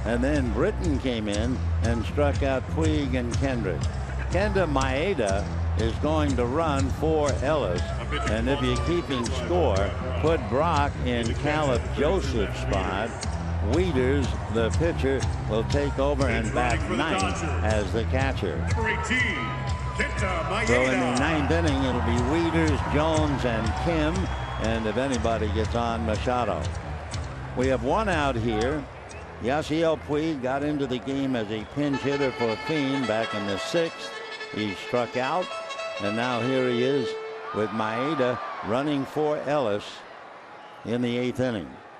And then Britton came in and struck out Puig and Kendrick. Kenta Maeda is going to run for Ellis. And if you're keeping score, put Brock in Caleb Joseph's spot. Wieters, the pitcher, will take over and bat ninth as the catcher. So in the ninth inning, it'll be Wieters, Jones, and Kim. And if anybody gets on, Machado. We have one out here. Yasiel Puig got into the game as a pinch hitter for Fiend back in the 6th. He struck out, and now here he is with Maeda running for Ellis in the 8th inning.